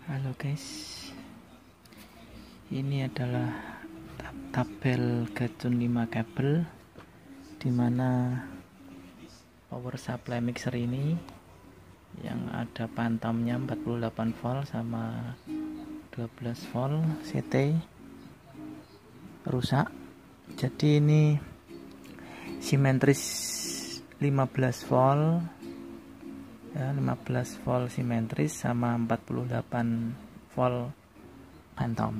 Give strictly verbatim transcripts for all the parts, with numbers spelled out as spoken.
Halo guys, ini adalah tabel Gajon lima kabel dimana power supply mixer ini yang ada pantamnya empat puluh delapan volt sama dua belas volt C T rusak. Jadi ini simetris lima belas volt ya, lima belas volt simetris sama empat puluh delapan volt phantom.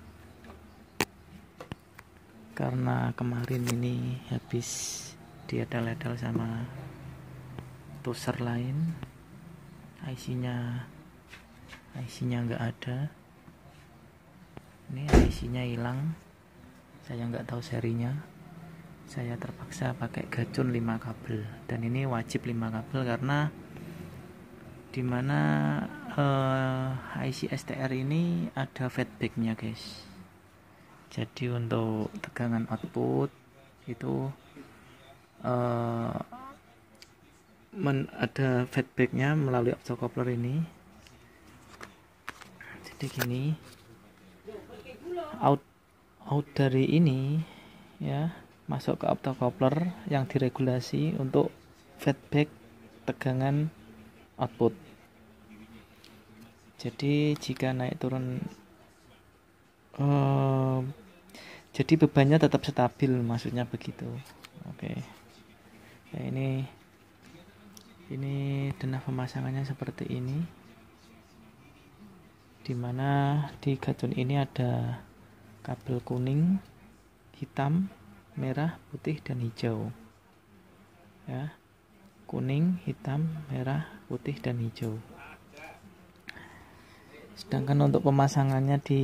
Karena kemarin ini habis diedal-edal sama toaster lain, I C-nya I C-nya nggak ada. Ini I C-nya hilang, saya nggak tahu serinya. Saya terpaksa pakai Gajon lima kabel, dan ini wajib lima kabel karena dimana uh, I C S T R ini ada feedbacknya guys. Jadi untuk tegangan output itu uh, men, ada feedbacknya melalui optocoupler ini. Jadi gini, out out dari ini ya masuk ke optocoupler yang diregulasi untuk feedback tegangan output. Jadi jika naik turun uh, jadi bebannya tetap stabil, maksudnya begitu. Oke. Nah, ini ini denah pemasangannya seperti ini. Dimana di Gajon ini ada kabel kuning, hitam, merah, putih, dan hijau. Ya. Kuning, hitam, merah, putih, dan hijau. Sedangkan untuk pemasangannya di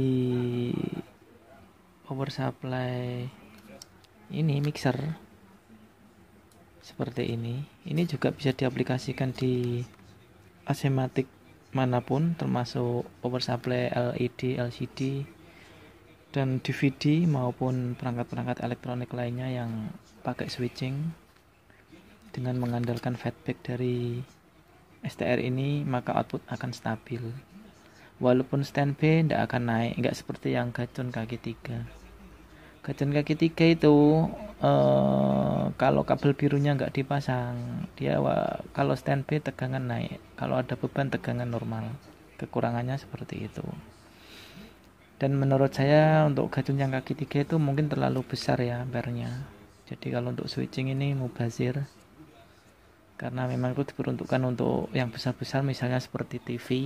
power supply ini mixer seperti ini. Ini juga bisa diaplikasikan di asematik manapun, termasuk power supply L E D, L C D, dan D V D maupun perangkat-perangkat elektronik lainnya yang pakai switching. Dengan mengandalkan feedback dari S T R ini, maka output akan stabil. Walaupun standby tidak akan naik, nggak seperti yang Gajon kaki tiga. Gajon kaki tiga itu eh, kalau kabel birunya nggak dipasang, dia wah, kalau standby tegangan naik, kalau ada beban tegangan normal. Kekurangannya seperti itu. Dan menurut saya untuk Gajon yang kaki tiga itu mungkin terlalu besar ya ampere-nya. Jadi kalau untuk switching ini mubazir, karena memang itu diperuntukkan untuk yang besar-besar, misalnya seperti T V,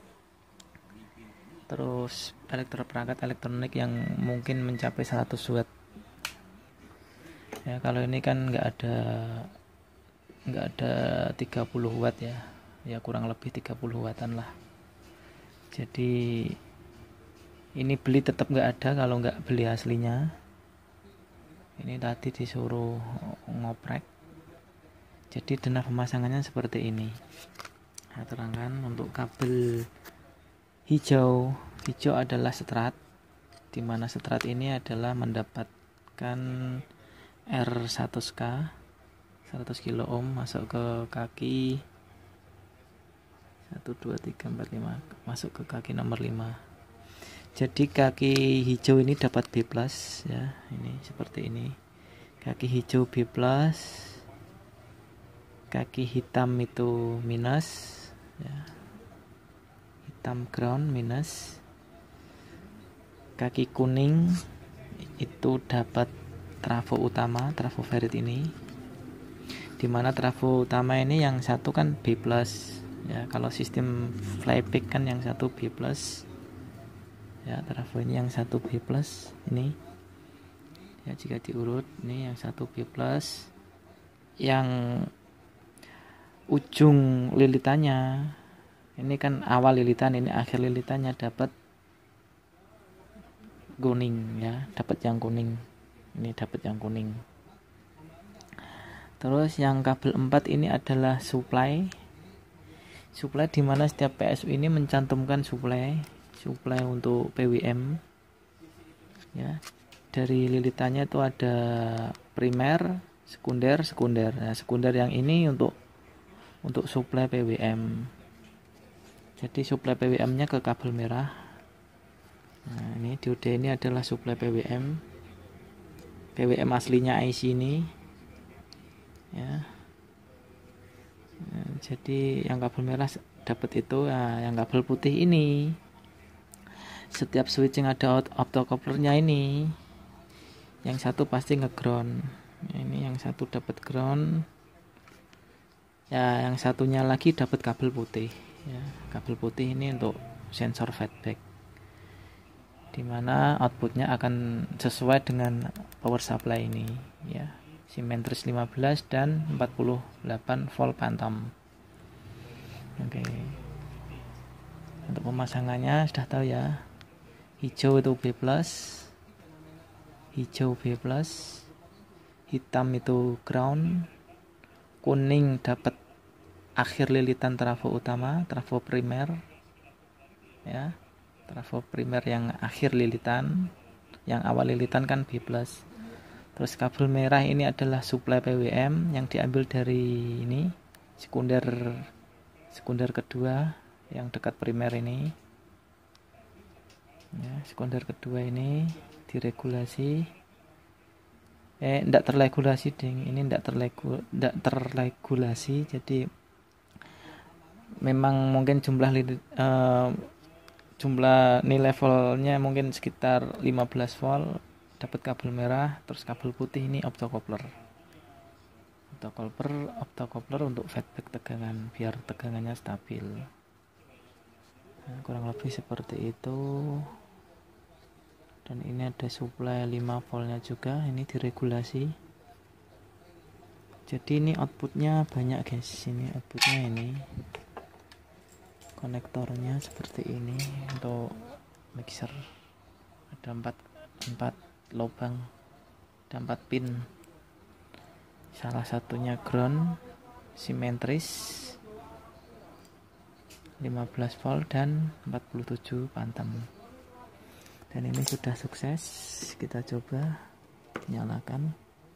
terus elektro perangkat elektronik yang mungkin mencapai seratus watt ya. Kalau ini kan nggak ada nggak ada tiga puluh watt ya, ya kurang lebih tiga puluh wattan lah. Jadi ini beli tetap nggak ada kalau nggak beli aslinya. Ini tadi disuruh ngoprek. Jadi denah pemasangannya seperti ini. Saya terangkan untuk kabel hijau. Hijau adalah strat, di mana strat ini adalah mendapatkan R seratus K seratus kilo ohm masuk ke kaki satu dua tiga empat lima, masuk ke kaki nomor lima. Jadi kaki hijau ini dapat B plus ya, ini seperti ini. Kaki hijau B plus, kaki hitam itu minus ya, hitam ground minus. Kaki kuning itu dapat trafo utama, trafo ferit ini, dimana trafo utama ini yang satu kan B plus ya, kalau sistem flyback kan yang satu B plus ya, trafo ini yang satu B plus ini ya. Jika diurut, ini yang satu B plus, yang ujung lilitannya ini kan awal lilitan, ini akhir lilitannya dapat kuning ya, dapat yang kuning. Ini dapat yang kuning. Terus yang kabel empat ini adalah supply. Supply di mana setiap P S U ini mencantumkan supply, supply untuk P W M. Ya. Dari lilitannya itu ada primer, sekunder, sekunder. Nah, sekunder yang ini untuk untuk supply P W M. Jadi suplai P W M nya ke kabel merah. Nah, ini diode ini adalah suplai P W M. P W M aslinya I C ini ya. Nah, jadi yang kabel merah dapat itu, nah, yang kabel putih ini setiap switching ada optocouplernya ini. Yang satu pasti nge-ground. Ini yang satu dapat ground. Ya, yang satunya lagi dapat kabel putih. Ya, kabel putih ini untuk sensor feedback, dimana outputnya akan sesuai dengan power supply ini ya, Symetris lima belas dan empat puluh delapan volt Phantom. Oke, untuk pemasangannya sudah tahu ya, hijau itu B plus, hijau B plus, hitam itu ground, kuning dapat akhir lilitan trafo utama, trafo primer ya, trafo primer yang akhir lilitan, yang awal lilitan kan B plus. Terus kabel merah ini adalah suplai P W M yang diambil dari ini sekunder sekunder kedua yang dekat primer ini ya, sekunder kedua ini diregulasi eh tidak terregulasi ding ini tidak terregu, terregulasi, jadi memang mungkin jumlah uh, jumlah nilai voltnya mungkin sekitar lima belas volt dapat kabel merah. Terus kabel putih ini optocoupler optocoupler optocoupler untuk feedback tegangan biar tegangannya stabil. Nah, kurang lebih seperti itu. Dan ini ada suplai lima voltnya juga, ini diregulasi. Jadi ini outputnya banyak guys, ini outputnya ini konektornya seperti ini untuk mixer, ada empat empat lubang, ada empat pin, salah satunya ground Symetris lima belas volt dan empat puluh tujuh Phantom. Dan ini sudah sukses, kita coba nyalakan,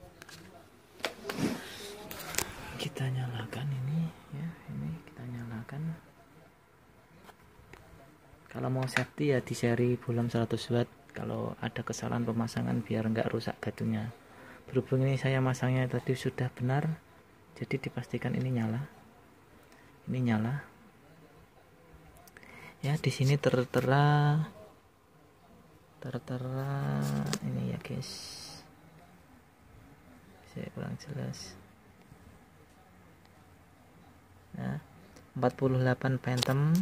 kita nyalakan ini ya, ini kita nyalakan. Kalau mau safety ya di seri bolam seratus watt, kalau ada kesalahan pemasangan biar nggak rusak gadunya. Berhubung ini saya masangnya tadi sudah benar, jadi dipastikan ini nyala. Ini nyala. Ya, di sini tertera tertera ini ya guys. Saya kurang jelas. Nah, empat puluh delapan Phantom.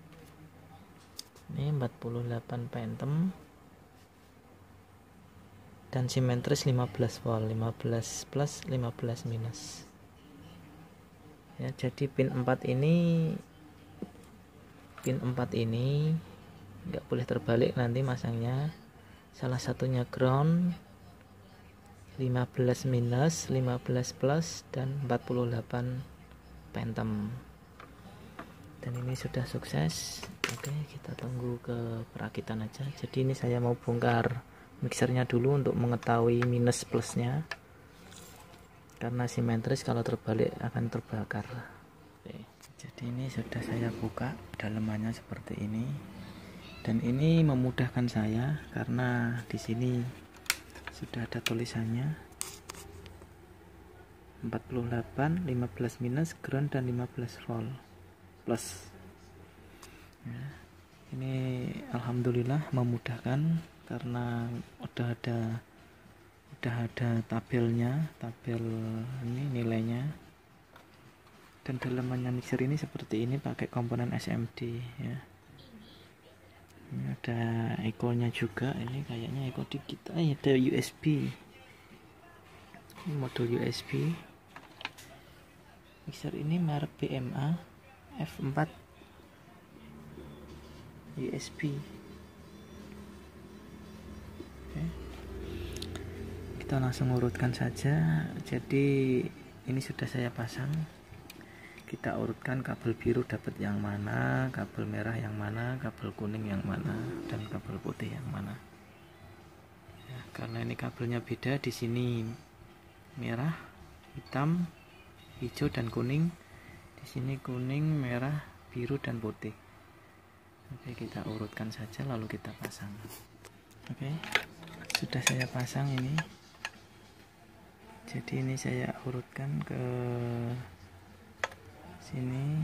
Ini empat puluh delapan Phantom dan Symetris lima belas volt, lima belas plus, lima belas minus ya. Jadi pin empat ini pin empat ini nggak boleh terbalik nanti masangnya. Salah satunya ground, lima belas minus, lima belas plus, dan empat puluh delapan Phantom. Dan ini sudah sukses. Oke, kita tunggu ke perakitan aja. Jadi ini saya mau bongkar mixernya dulu untuk mengetahui minus plusnya, karena Symetris kalau terbalik akan terbakar. Oke, jadi ini sudah saya buka, dalemannya seperti ini. Dan ini memudahkan saya karena di sini sudah ada tulisannya empat puluh delapan, lima belas minus, ground, dan lima belas volt plus ya. Ini alhamdulillah memudahkan karena udah ada udah ada tabelnya, tabel ini nilainya. Dan dalemannya mixer ini seperti ini, pakai komponen S M D ya. Ini ada eco-nya juga, ini kayaknya eco dikit. Ah, ada U S B, ini modul U S B. Mixer ini merek B M A F empat U S B. Oke, kita langsung urutkan saja. Jadi ini sudah saya pasang, kita urutkan kabel biru dapat yang mana, kabel merah yang mana, kabel kuning yang mana, dan kabel putih yang mana ya, karena ini kabelnya beda. Di sini merah, hitam, hijau, dan kuning. Di sini kuning, merah, biru, dan putih. Oke, kita urutkan saja lalu kita pasang. Oke, sudah saya pasang ini. Jadi ini saya urutkan ke sini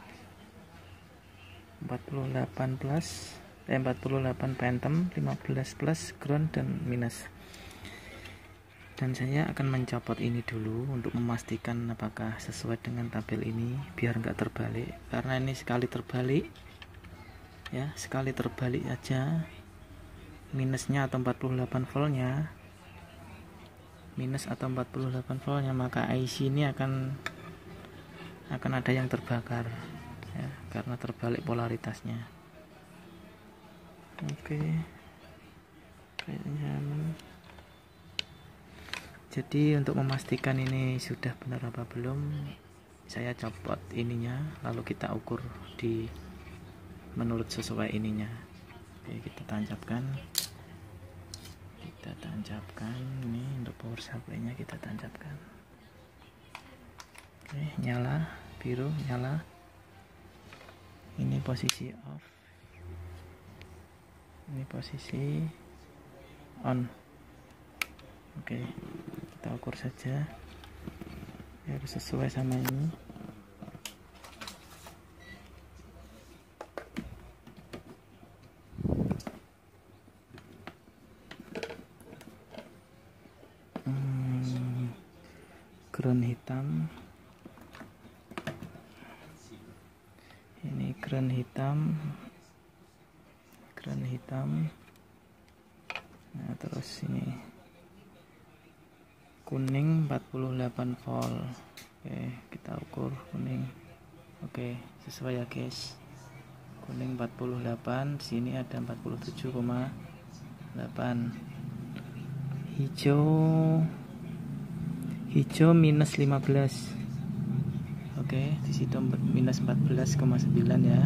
empat puluh delapan plus eh, empat puluh delapan phantom, lima belas plus ground dan minus. Dan saya akan mencopot ini dulu untuk memastikan apakah sesuai dengan tabel ini biar nggak terbalik, karena ini sekali terbalik ya, sekali terbalik aja minusnya atau empat puluh delapan voltnya minus atau empat puluh delapan voltnya, maka I C ini akan akan ada yang terbakar ya, karena terbalik polaritasnya. Oke, kayaknya aman. Jadi untuk memastikan ini sudah benar apa belum, saya copot ininya lalu kita ukur di menurut sesuai ininya. Oke, kita tancapkan kita tancapkan ini untuk power supply nya kita tancapkan. Oke, nyala, biru nyala. Ini posisi off, ini posisi on. Oke, kita ukur saja harus sesuai sama ini. Ground hitam, ini ground hitam, ground hitam. Nah, terus ini kuning empat puluh delapan volt. Oke, kita ukur kuning. Oke, sesuai ya guys. Kuning empat puluh delapan, sini ada empat puluh tujuh koma delapan. Hijau hijau minus lima belas. Oke, di situ minus empat belas koma sembilan ya,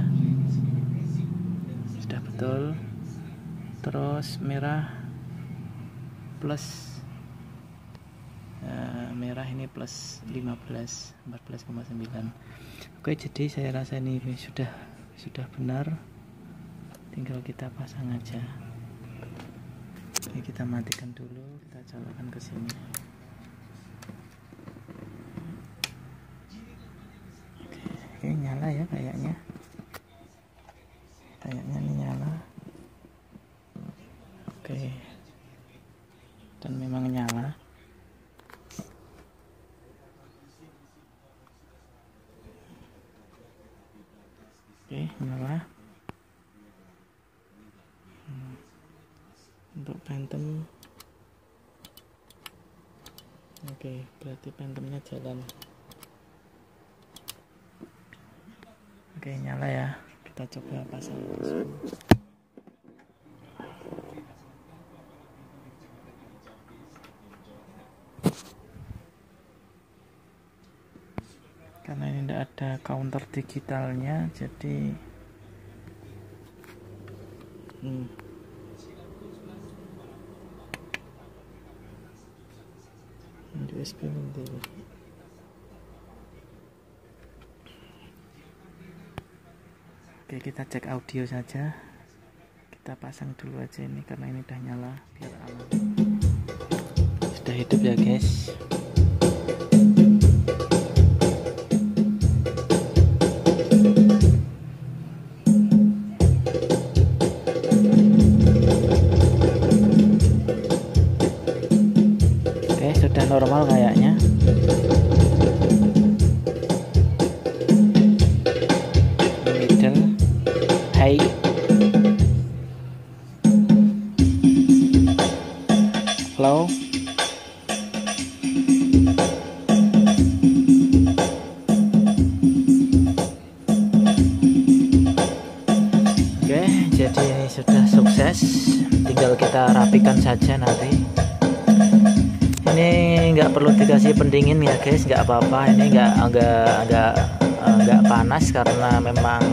sudah betul. Terus merah plus, nah, merah ini plus lima belas, empat belas koma sembilan. Oke, jadi saya rasa ini sudah sudah benar, tinggal kita pasang aja. Oke, kita matikan dulu, kita colokkan ke sini. Oke, nyala ya kayaknya. Kayaknya ini nyala. Oke. Dan memang nyala. Oke, nyala. Hmm. Untuk phantom. Oke, berarti phantomnya jalan. Oke, nyala ya. Kita coba pasang. Karena ini tidak ada counter digitalnya, jadi hmm. U S B mini. Oke, kita cek audio saja. Kita pasang dulu aja ini karena ini udah nyala biar aman. Sudah hidup ya guys. Oke, sudah normal kayaknya. Hai. Halo. Oke, jadi ini sudah sukses. Tinggal kita rapikan saja nanti. Ini nggak perlu dikasih pendingin ya guys, nggak apa-apa. Ini nggak agak agak nggak panas karena memang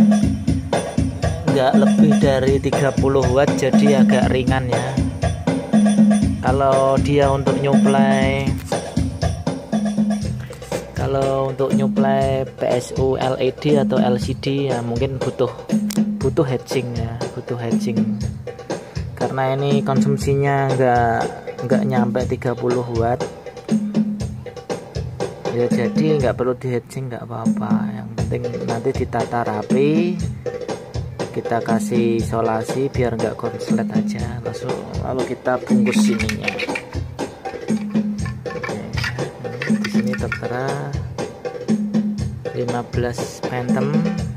nggak lebih dari tiga puluh watt, jadi agak ringan ya. Kalau dia untuk nyuplai kalau untuk nyuplai P S U L E D atau L C D ya mungkin butuh butuh hedging ya, butuh hedging karena ini konsumsinya nggak nggak nyampe tiga puluh watt ya, jadi nggak perlu di hedging, nggak apa-apa. Yang penting nanti ditata rapi, kita kasih isolasi biar nggak konslet aja, langsung lalu kita bungkus sininya. Oke, di sini tertera lima belas phantom,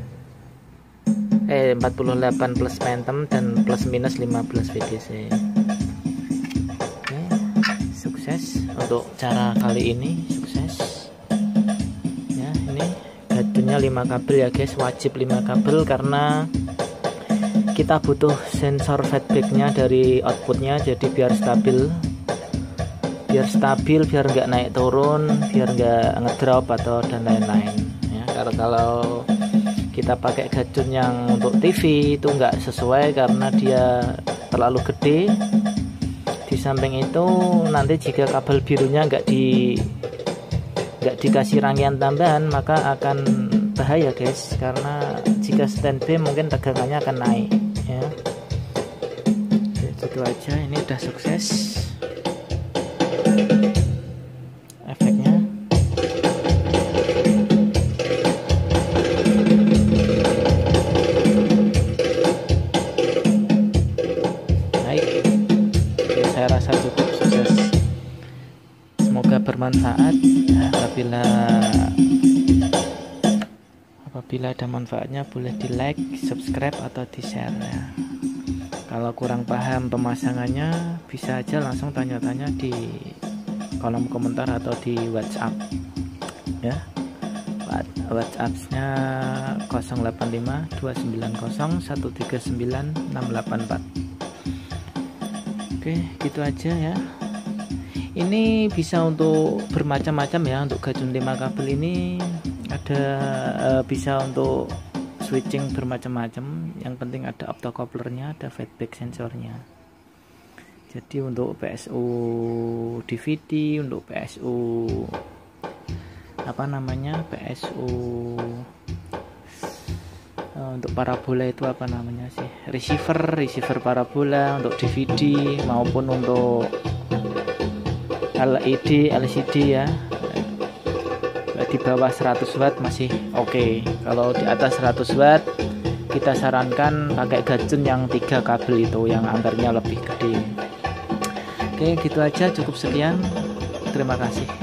eh empat puluh delapan plus phantom dan plus minus lima belas V D C. Oke, sukses untuk cara kali ini, sukses ya. Ini gadgetnya lima kabel ya guys, wajib lima kabel karena kita butuh sensor feedbacknya dari outputnya, jadi biar stabil biar stabil biar nggak naik turun, biar nggak ngedrop atau dan lain-lain ya. Karena kalau kita pakai gadget yang untuk T V itu nggak sesuai karena dia terlalu gede. Di samping itu nanti jika kabel birunya nggak di nggak dikasih rangkaian tambahan maka akan bahaya guys, karena jika standby mungkin tegangannya akan naik ya. Itu aja, ini udah sukses efeknya. Baik, ya, saya rasa cukup sukses, semoga bermanfaat. Apabila apabila ada manfaatnya boleh di like, subscribe atau di share ya. Kalau kurang paham pemasangannya bisa aja langsung tanya-tanya di kolom komentar atau di WhatsApp ya. WhatsApp-nya nol delapan lima dua sembilan nol satu tiga sembilan enam delapan empat. Oke, gitu aja ya. Ini bisa untuk bermacam-macam ya, untuk gadget lima kabel ini ada e, bisa untuk switching bermacam-macam. Yang penting ada optocouplernya, ada feedback sensornya. Jadi untuk P S U D V D, untuk P S U apa namanya P S U e, untuk parabola itu apa namanya sih, receiver receiver parabola, untuk D V D maupun untuk L E D L C D ya. Di bawah seratus watt masih oke okay. Kalau di atas seratus watt kita sarankan pakai gadget yang tiga kabel itu yang ampernya lebih gede. Oke, gitu aja, cukup sekian, terima kasih.